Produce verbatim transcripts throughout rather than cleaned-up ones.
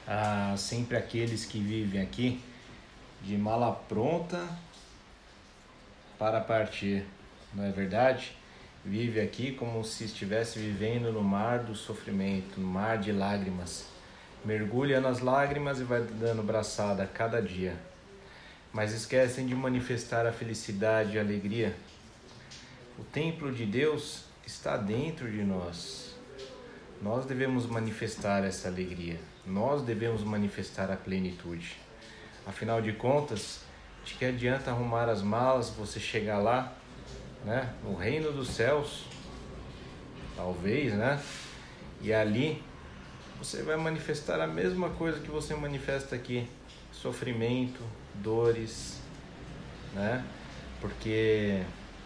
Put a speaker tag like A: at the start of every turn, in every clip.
A: Há sempre aqueles que vivem aqui de mala pronta para partir, não é verdade? Vive aqui como se estivesse vivendo no mar do sofrimento, no mar de lágrimas. Mergulha nas lágrimas e vai dando braçada a cada dia. Mas esquecem de manifestar a felicidade e a alegria. O templo de Deus está dentro de nós. Nós devemos manifestar essa alegria. Nós devemos manifestar a plenitude. Afinal de contas, de que adianta arrumar as malas, você chegar lá, né, no reino dos céus, talvez, né? E ali você vai manifestar a mesma coisa que você manifesta aqui: sofrimento, dores, né? Porque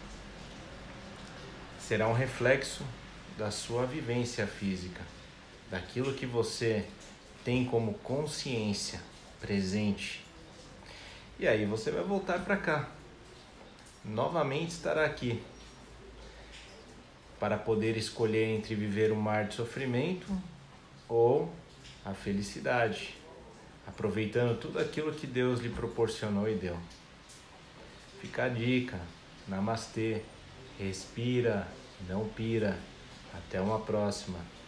A: será um reflexo da sua vivência física, daquilo que você tem como consciência presente. E aí você vai voltar para cá, novamente estará aqui, para poder escolher entre viver um mar de sofrimento ou a felicidade, aproveitando tudo aquilo que Deus lhe proporcionou e deu. Fica a dica: namastê, respira, não pira. Até uma próxima.